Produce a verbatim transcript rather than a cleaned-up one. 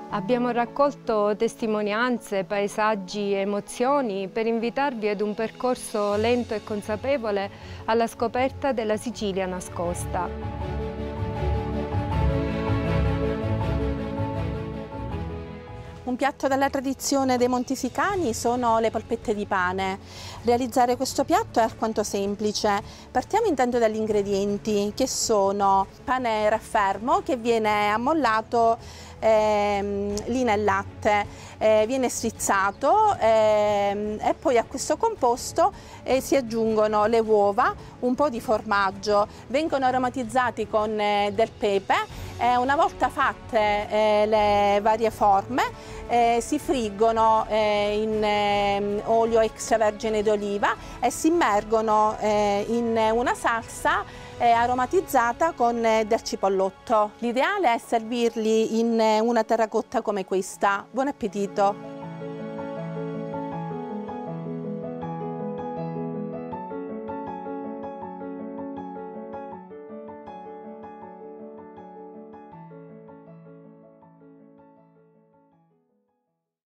Abbiamo raccolto testimonianze, paesaggi e emozioni per invitarvi ad un percorso lento e consapevole alla scoperta della Sicilia nascosta. Un piatto della tradizione dei Montisicani sono le polpette di pane. Realizzare questo piatto è alquanto semplice. Partiamo intanto dagli ingredienti, che sono pane raffermo che viene ammollato ehm, lì nel latte, eh, viene strizzato ehm, e poi a questo composto eh, si aggiungono le uova, un po' di formaggio, vengono aromatizzati con eh, del pepe. Eh, una volta fatte eh, le varie forme, eh, si friggono eh, in eh, olio extravergine d'oliva e si immergono eh, in una salsa eh, aromatizzata con eh, del cipollotto. L'ideale è servirli in eh, una terracotta come questa. Buon appetito!